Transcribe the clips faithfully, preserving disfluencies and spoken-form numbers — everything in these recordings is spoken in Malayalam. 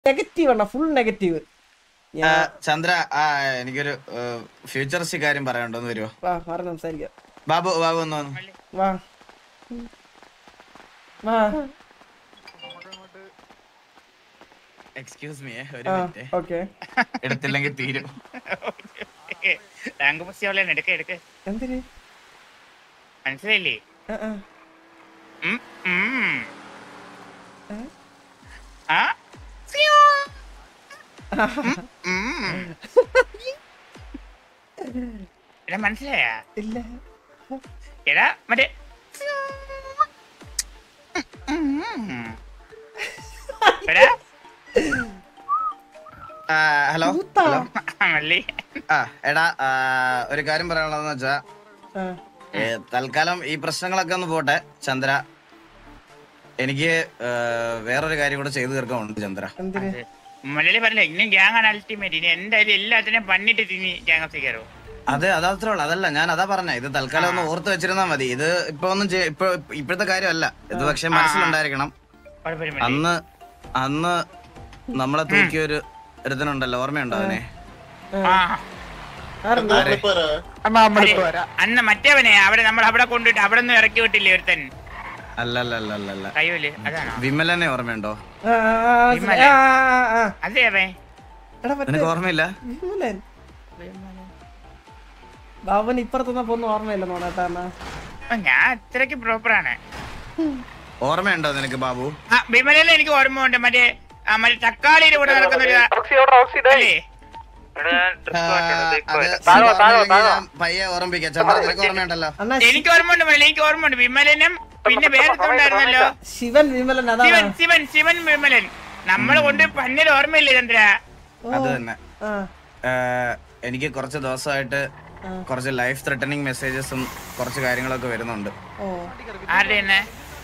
നെഗറ്റീവ് ആണ്, ഫുൾ നെഗറ്റീവ്. ചന്ദ്ര, എനിക്കൊരു ഫ്യൂച്ചറിസ്റ്റിക് കാര്യം പറയാനുണ്ടോന്ന് വരുമോ? വാ മാറി സംസാരിക്കാം. ബാബു ബാബു ഒന്ന് വാ വാ. എക്സ്ക്യൂസ് മീ, ഒരു മിനിറ്റ്. ഓക്കേ, എടുത്തില്ലെങ്കിൽ തീരും. എന്തിന് മനസ്സിലായില്ലേ? മനസ്സിലായ? ഇല്ല. എടാ മറ്റേ ഹലോ ആ എടാ, ഒരു കാര്യം പറയാനുള്ളതെന്ന് വെച്ചാ, തൽക്കാലം ഈ പ്രശ്നങ്ങളൊക്കെ ഒന്ന് പോട്ടെ ചന്ദ്ര. എനിക്ക് വേറൊരു കാര്യം കൂടെ ചെയ്തു തീർക്കാനുണ്ട് ചന്ദ്ര. മലയാളി പറഞ്ഞില്ല, ഇന്നും ഗ്യാങ് ആണ് അൾട്ടിമേറ്റ്. ഇനി എന്തായാലും എല്ലാത്തിനും പണിട്ട് തിനി ഗ്യാങ് ഓഫ് കയറും. അതെ, അതത്രേ ഉള്ളു. അതല്ല, ഞാൻ അതാ പറഞ്ഞ, ഇത് തൽക്കാലം ഒന്ന് ഓർത്ത് വെച്ചിരുന്നാ മതി. ഇത് ഇപ്പൊ ഒന്നും ഇപ്പൊ ഇപ്പോഴത്തെ കാര്യമല്ല ഇത്, പക്ഷെ മനസ്സിലുണ്ടായിരിക്കണം. അന്ന് അന്ന് നമ്മളെ തൂക്കിയൊരു ഒരുത്തനുണ്ടല്ലോ, ഓർമ്മയുണ്ടോ അവനെ? അന്ന് മറ്റേവനെ അവിടെ നമ്മൾ അവിടെ കൊണ്ടുപോയിട്ട് അവിടെ നിന്ന് ഇറക്കി വിട്ടില്ലേ ഒരുത്തൻ? അല്ലല്ലല്ലല്ല, വിമലനെ ഓർമ്മയുണ്ടോ? അതെ, നിനക്ക് ഓർമ്മയില്ല? ബാബുന് ഇപ്പുറത്തൊന്നും ഓർമ്മയില്ല നോണേട്ടാ. ഞാൻ അത്രക്ക് പ്രോപ്പറാണ്. ഓർമ്മയുണ്ടോ നിനക്ക് ബാബു? വിമലനെ എനിക്ക് ഓർമ്മയുണ്ട്. മറ്റേ മറ്റേ തക്കാളിയുടെ കൂടെ നടക്കുന്ന പയ്യെ ഓർമ്മിക്കാം. ചന്ദ്ര, നിനക്ക് ഓർമ്മയുണ്ടല്ലോ? എനിക്ക് ഓർമ്മയുണ്ട്, എനിക്ക് ഓർമ്മയുണ്ട്. വിമലനും പിന്നെ വേറെല്ലോ ശിവൻ വിമലൻ. ശിവൻ ശിവൻ ശിവൻ വിമലൻ. നമ്മള് കൊണ്ട് പന്നൽ ഓർമ്മയില്ലേ ചന്ദ്ര? അത് തന്നെ. എനിക്ക് കുറച്ച് ദിവസമായിട്ട് കുറച്ച് ലൈഫ് ത്രെട്ടനിങ് മെസ്സേജസും കുറച്ച് കാര്യങ്ങളൊക്കെ വരുന്നുണ്ട്. ആരുടെ തന്നെ?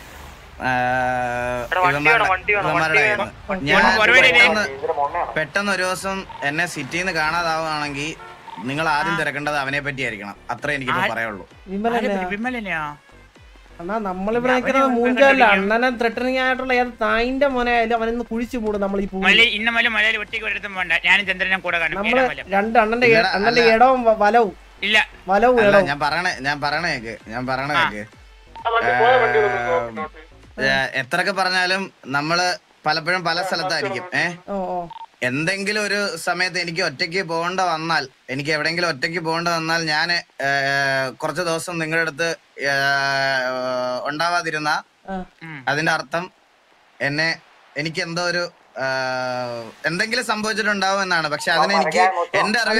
പെട്ടെന്ന് ഒരു ദിവസം എന്നെ സിറ്റിന്ന് കാണാതാവുകയാണെങ്കിൽ നിങ്ങൾ ആദ്യം തിരക്കേണ്ടത് അവനെ പറ്റി ആയിരിക്കണം. അത്രേ എനിക്കിപ്പോ പറയുള്ളൂ. അണ്ണാ, നമ്മളിവിടെ നിൽക്കുന്നത് മൂഞ്ചല്ല. അണ്ണനെ ത്രെട്ടനിങ് ആയിട്ടുള്ള ഏത് തായിന്റെ മോനെ ആയാലും അവനൊന്ന് കുഴിച്ചു കൂടും. നമ്മൾ ഈ നമ്മള് രണ്ട് അണ്ണന്റെ അണ്ണന്റെ ഇടവും വലവും ഇല്ല വലവും ഞാൻ പറയണേ ഞാൻ പറയണേ കേക്ക് ഞാൻ പറയണ കേക്ക് എത്രയൊക്കെ പറഞ്ഞാലും നമ്മള് പലപ്പോഴും പല സ്ഥലത്തായിരിക്കും. ഏഹ് എന്തെങ്കിലും ഒരു സമയത്ത് എനിക്ക് ഒറ്റയ്ക്ക് പോകേണ്ട വന്നാൽ, എനിക്ക് എവിടെയെങ്കിലും ഒറ്റയ്ക്ക് പോകേണ്ട വന്നാൽ ഞാൻ കുറച്ച് ദിവസം നിങ്ങളുടെ അടുത്ത് ഉണ്ടാവാതിരുന്ന അതിന്റെ അർത്ഥം എന്നെ എനിക്ക് എന്തോ ഒരു എന്തെങ്കിലും സംഭവിച്ചിട്ടുണ്ടാവും എന്നാണ്. പക്ഷെ അതിന് എനിക്ക് എന്റെ അറിവിൽ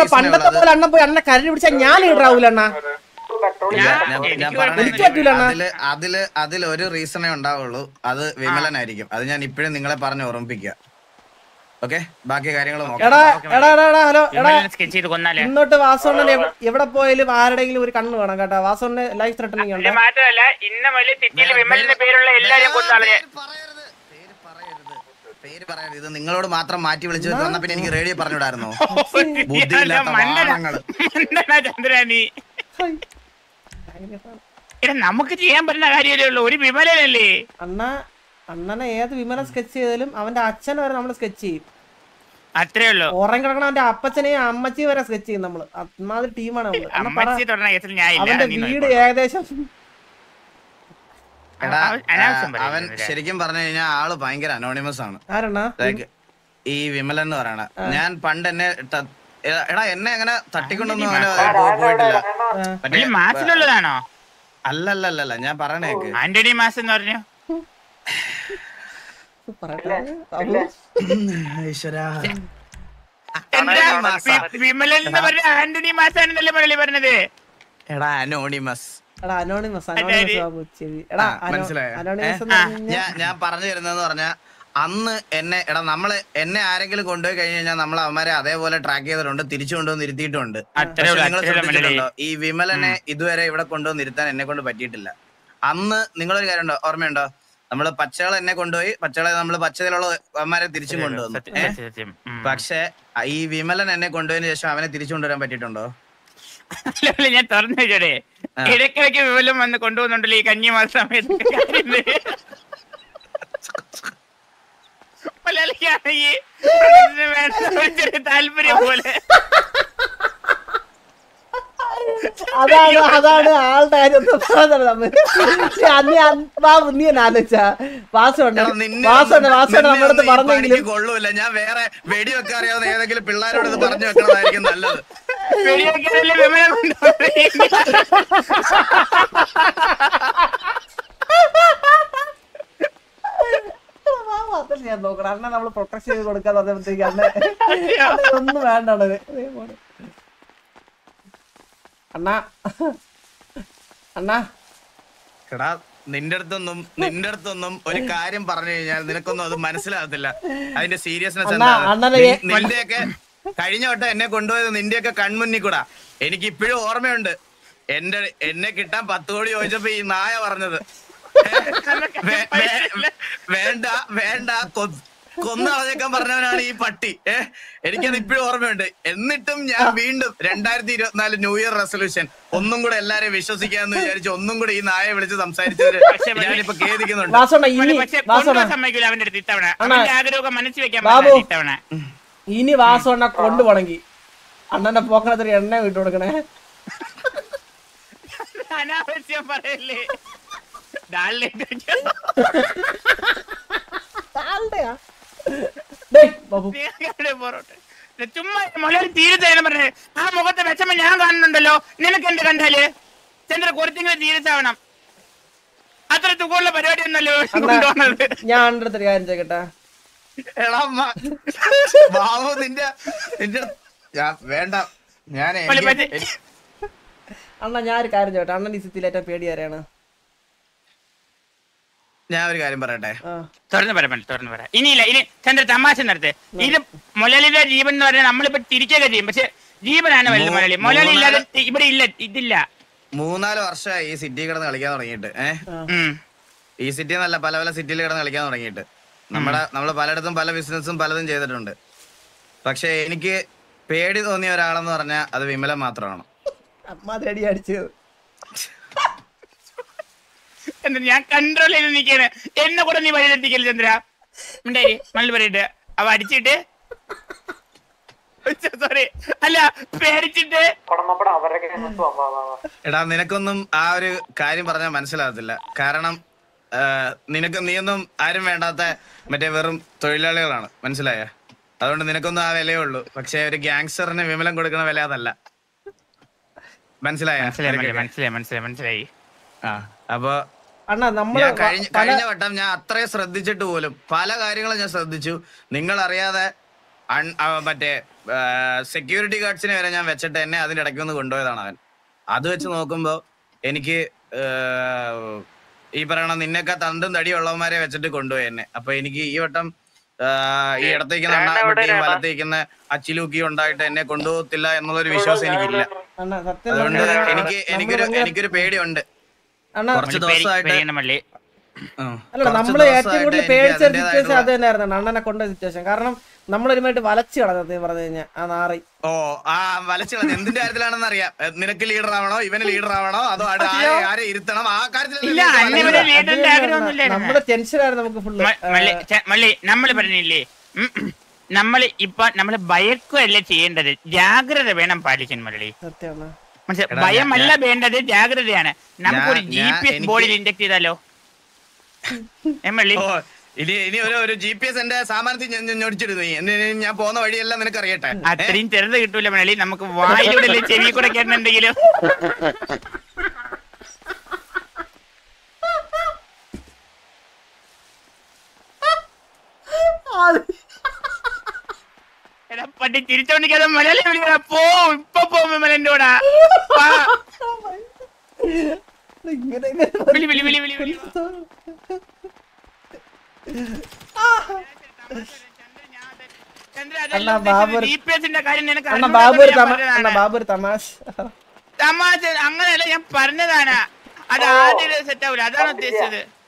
അതില് അതില് അതിലൊരു റീസണേ ഉണ്ടാവുള്ളൂ. അത് വിമലനായിരിക്കും. അത് ഞാൻ ഇപ്പോഴും നിങ്ങളെ പറഞ്ഞ് ഓർമ്മിപ്പിക്കുക. ഓക്കെ, ബാക്കി കാര്യങ്ങൾ ഇന്നോട്ട് വാസോണ്ണൻ എവിടെ പോയാലും ആരുടെങ്കിലും ഒരു കണ്ണ് വേണം കേട്ടോ. വാസോണ്ണന് ലൈഫ് ത്രെട്ടനിങ് ഉണ്ട്. പേര് പറയരുത്. ഇത് നിങ്ങളോട് മാത്രം മാറ്റി വിളിച്ചു വന്നാ പിന്നെ എനിക്ക് റേഡിയോ പറഞ്ഞിടായിരുന്നോ? നമുക്ക് ചെയ്യാൻ പറ്റുന്ന കാര്യമല്ലേ ഉള്ളൂ. ഒരു വിമലനല്ലേ അണ്ണ. അണ്ണനെ ഏത് വിമലൻ സ്കെച്ച് ചെയ്താലും അവന്റെ അച്ഛനെ വരെ നമ്മള് സ്കെച്ച് ചെയ്യും. അത്രേ ഉള്ളൂ. ഉറങ്ങി കിടക്കണ അവന്റെ അപ്പച്ചനെയും അമ്മച്ചിയും വരെ സ്കെച്ച് ചെയ്യും നമ്മള്. അമ്മാതിരി ടീമാണ് നമ്മള്. അവന്റെ വീട് ഏകദേശം അവൻ ശരിക്കും പറഞ്ഞു കഴിഞ്ഞാൽ ആള് ഭയങ്കര അനോണിമസ് ആണ്. ഈ വിമലൻ എന്ന് പറയണ ഞാൻ പണ്ട് എന്നെ എടാ എന്നെ അങ്ങനെ തട്ടിക്കൊണ്ടൊന്നും അങ്ങനെ പോയിട്ടില്ല. മാസിലുള്ളതാണോ? അല്ലല്ലല്ല, ഞാൻ പറയണേക്ക് ആന്റണി മാസ് എന്ന് പറഞ്ഞു. വിമലൻ എന്ന് പറഞ്ഞ ആന്റണി മാസ് ആണെന്നല്ലേ പറയലേ പറഞ്ഞത്? എടാ അനോണിമസ്. മനസ്സിലായോ? ഞാൻ പറഞ്ഞു തരുന്നതെന്ന് പറഞ്ഞാ, അന്ന് എന്നെ എടാ നമ്മള് എന്നെ ആരെങ്കിലും കൊണ്ടുപോയി കഴിഞ്ഞ് കഴിഞ്ഞാൽ നമ്മൾ അവന്മാരെ അതേപോലെ ട്രാക്ക് ചെയ്തിട്ടുണ്ട്, തിരിച്ചു കൊണ്ടുവന്ന് ഇരുത്തിയിട്ടുണ്ട്. നിങ്ങൾ ശ്രദ്ധിച്ചിട്ടുണ്ടോ? ഈ വിമലനെ ഇതുവരെ ഇവിടെ കൊണ്ടുവന്ന് ഇരുത്താൻ എന്നെ കൊണ്ട് പറ്റിയിട്ടില്ല. അന്ന് നിങ്ങളൊരു കാര്യം ഉണ്ടോ, ഓർമ്മയുണ്ടോ? നമ്മള് പച്ചകളെ എന്നെ കൊണ്ടുപോയി, പച്ചകളെ നമ്മള് പച്ചതിലുള്ള അവന്മാരെ തിരിച്ചും കൊണ്ടുവന്നു. പക്ഷെ ഈ വിമലൻ എന്നെ കൊണ്ടുപോയതിനു ശേഷം അവനെ തിരിച്ചു കൊണ്ടുവരാൻ പറ്റിയിട്ടുണ്ടോ? ഞാൻ തുറന്നു വെച്ചോടെ, ഇടയ്ക്കിടയ്ക്ക് വിമലം വന്ന് കൊണ്ടുപോകുന്നുണ്ടല്ലോ ഈ കന്നി മാസ സമയത്ത്. മലയാളിയാണെങ്കിൽ താല്പര്യം പോലെ അതാണ് അതാണ് ആളുടെ കാര്യം ബാബു നീ എന്നെ ആലോചിച്ച വാസുണ്ട് വാസുണ്ട് വാസുണ്ട് നമ്മുടെ അടുത്ത് പറഞ്ഞെങ്കിലും കൊള്ളൂല. ഞാൻ വേറെ വെടി വെക്കാൻ അറിയാവുന്ന ഏതെങ്കിലും പിള്ളേരോട് ഇത് പറഞ്ഞു വെക്കണതായിരിക്കും നല്ലത്. ഞാൻ നോക്കണം അണ്ണ നമ്മള് പ്രൊട്ടക്ട് ചെയ്ത് കൊടുക്കാന്ന് പറഞ്ഞപ്പോഴത്തേക്ക് അണ്ണ ഒന്നും വേണ്ടാണ് അണ്ണാ അണ്ണാ എടാ നിന്റെ അടുത്തൊന്നും നിന്റെ അടുത്തൊന്നും ഒരു കാര്യം പറഞ്ഞു കഴിഞ്ഞാൽ നിനക്കൊന്നും അത് മനസ്സിലാകത്തില്ല. അതിന്റെ സീരിയസ്നെസ് നിന്റെയൊക്കെ കഴിഞ്ഞ വട്ടം എന്നെ കൊണ്ടുപോയത് നിന്റെയൊക്കെ കൺമുന്നിൽ കൂടാ. എനിക്ക് ഇപ്പോഴും ഓർമ്മയുണ്ട്. എന്റെ എന്നെ കിട്ടാൻ പത്ത് കോടി ചോദിച്ചപ്പോ ഈ നായ പറഞ്ഞത് വേണ്ട വേണ്ട കൊന്നളഞ്ഞേക്കാൻ പറഞ്ഞവനാണ് ഈ പട്ടി. ഏഹ് എനിക്കത് ഇപ്പോഴും ഓർമ്മയുണ്ട്. എന്നിട്ടും ഞാൻ വീണ്ടും രണ്ടായിരത്തി ഇരുപത്തിനാല് ന്യൂ ഇയർ റെസൊല്യൂഷൻ ഒന്നും കൂടെ എല്ലാരെയും വിശ്വസിക്കാന്ന് വിചാരിച്ചു ഒന്നും കൂടെ ഈ നായെ വിളിച്ച് സംസാരിച്ചവര് ഞാനിപ്പോ ഖേദിക്കുന്നുണ്ട്. ഇനി വാസവണ്ണ കൊണ്ടുപോണെങ്കിൽ അണ്ണന്റെ പോക്കണത്തിന് എണ്ണ വിട്ടു കൊടുക്കണേ. അനാവശ്യം പറയല്ലേ. ചുമ്മാ മലയാളി തീരച്ചാണ് പറഞ്ഞത്. ആ മുഖത്തെ വിഷമം ഞാൻ കാണുന്നുണ്ടല്ലോ. നിനക്ക് എന്ത് കണ്ടാല് ചന്ദ്ര കുറച്ചെങ്കിലും തീരച്ചാവണം. അത്ര തുകയുള്ള പരിപാടി ഒന്നല്ലോ ഞാൻ അടുത്തൊരു കാര്യം ചെയ്യട്ടെ. ബാബു നിന്റെ വേണ്ട ഞാൻ അണ്ണ ഞാൻ ഒരു കാര്യം ചെയ്യട്ടെ. അണ്ണൻ ഈ സിറ്റിയിലേറ്റ പേടി ആരെയാണ്? ഞാൻ ഒരു കാര്യം പറയട്ടെ. തുറന്നു പറയാൻ തുറന്നു പറയാം. ഇനിയില്ല ഇനി ചന്ദ്ര തമാശ നടത്ത്. ഇത് മൊലാലിയുടെ ജീവൻ എന്ന് പറഞ്ഞാൽ നമ്മളിപ്പോ തിരിച്ചൊക്കെ ചെയ്യും. പക്ഷെ ജീവനാണ് വലുത് മൊലാലി. മൊലാലി ഇല്ലാതെ ഇവിടെ ഇല്ല ഇതില്ല. മൂന്നാല് വർഷമായി ഈ സിറ്റി കിടന്ന് കളിക്കാൻ തുടങ്ങിയിട്ട്. ഏഹ് ഈ സിറ്റി എന്നല്ല പല പല സിറ്റിയിൽ കിടന്ന് കളിക്കാൻ തുടങ്ങിയിട്ട്. നമ്മുടെ നമ്മള് പലയിടത്തും പല ബിസിനസ്സും പലതും ചെയ്തിട്ടുണ്ട്. പക്ഷെ എനിക്ക് പേടി തോന്നിയ ഒരാളെന്ന് പറഞ്ഞാൽ അത് വിമല മാത്രമാണ്. എന്താ ഞാൻ കൺട്രോൾ ചെയ്ത് നിൽക്കാണ്. എന്നെ കൂടെ നീ വഴിതെറ്റിക്കല് ചന്ദ്ര. മിണ്ടായി മണൽ പറയിട്ട് അവ അടിച്ചിട്ട് സോറി അല്ല പേടിച്ചിട്ട്. എടാ നിനക്കൊന്നും ആ ഒരു കാര്യം പറഞ്ഞാൽ മനസ്സിലാകത്തില്ല. കാരണം നിനക്ക് നീയൊന്നും ആരും വേണ്ടാത്ത മറ്റേ വെറും തൊഴിലാളികളാണ്. മനസ്സിലായ? അതുകൊണ്ട് നിനക്കൊന്നും ആ വിലയേ ഉള്ളൂ. പക്ഷെ ഒരു ഗ്യാങ്സ്റ്ററിന് വിമലം കൊടുക്കുന്ന വില അതല്ല. മനസ്സിലായ? മനസ്സിലായി മനസ്സിലായി മനസ്സിലായി. ആ അപ്പൊ കഴിഞ്ഞ കഴിഞ്ഞ വട്ടം ഞാൻ അത്രയും ശ്രദ്ധിച്ചിട്ട് പോലും പല കാര്യങ്ങളും ഞാൻ ശ്രദ്ധിച്ചു. നിങ്ങൾ അറിയാതെ മറ്റേ സെക്യൂരിറ്റി ഗാർഡ്സിനെ വരെ ഞാൻ വെച്ചിട്ട് എന്നെ അതിന്റെ ഇടയ്ക്ക് ഒന്ന് കൊണ്ടുപോയതാണ് അവൻ. അത് വെച്ച് നോക്കുമ്പോ എനിക്ക് ഈ പറയണ നിന്നൊക്കെ തണ്ടും തടിയുള്ളവന്മാരെ വെച്ചിട്ട് കൊണ്ടുപോയി എന്നെ. അപ്പൊ എനിക്ക് ഈ വട്ടം ഈ ഇടത്തേക്കുന്ന അണ്ണാക്കുട്ടിയും വലത്തേക്കുന്ന അച്ചിലൂക്കിയും ഉണ്ടായിട്ട് എന്നെ കൊണ്ടുപോകത്തില്ല എന്നുള്ളൊരു വിശ്വാസം എനിക്കില്ല. അതുകൊണ്ട് എനിക്ക് എനിക്കൊരു എനിക്കൊരു പേടിയുണ്ട്. കുറച്ച് ദിവസമായിട്ട് അല്ല നമ്മള് ഏറ്റവും കൂടുതൽ പേടിച്ച സിറ്റുവേഷൻ അത് തന്നെയായിരുന്നു അണ്ണനെ കൊണ്ട സിറ്റുവേഷൻ. കാരണം നമ്മളൊരുമായിട്ട് വലച്ചു കളഞ്ഞത് പറഞ്ഞു കഴിഞ്ഞാൽ ആ നാറി. ഓ ആ വലച്ചു കളഞ്ഞ എന്തിന്റെ കാര്യത്തിലാണെന്ന് അറിയാം. നിനക്ക് ലീഡർ ആവണോ ഇവന് ലീഡർ ആവണോ അതോ ആരെ ഇരുത്തണം ആ കാര്യത്തിൽ നമ്മള് ടെൻഷനായിരുന്നു നമുക്ക് ഫുള്ള്. മള്ളി നമ്മള് പറഞ്ഞില്ലേ നമ്മള് ഇപ്പൊ നമ്മള് ഭയക്കുകയല്ല ചെയ്യേണ്ടത്, ജാഗ്രത വേണം പാലിക്കാൻ മള്ളി. സത്യമാണ്. മനസ്സിലായി? ഭയമല്ല വേണ്ടത്, ജാഗ്രതയാണ്. നമുക്കൊരു ജി പി എസ് ബോർഡിൽ ഇൻജക്ട് ചെയ്താലോ? ഇനി ഇനി ഒരു ജി പി എസ് എന്റെ സാമാനത്തിൽ ഞൊടിച്ചിടുന്നു. ഞാൻ പോകുന്ന വഴിയെല്ലാം നിനക്ക് അറിയട്ടെ. അത്രയും ചെറുത് കിട്ടൂല മണലി. നമുക്ക് വായിലൂടെ ചെവി കൂടെ കേട്ടുണ്ടെങ്കിലും പട്ടി തിരിച്ചോണ്ടിരിക്കാതെ മലയാളി വിളിക്കണ. പോ ഇപ്പൊ പോ വിമലന്റെ കൂടെ. വിളി വിളി വിളി വിളി വിളി തമാശ അങ്ങനെയല്ല ഞാൻ പറഞ്ഞതാണ്. അത് ആദ്യം സെറ്റ് ആവൂല, അതാണ് ഉദ്ദേശിച്ചത്.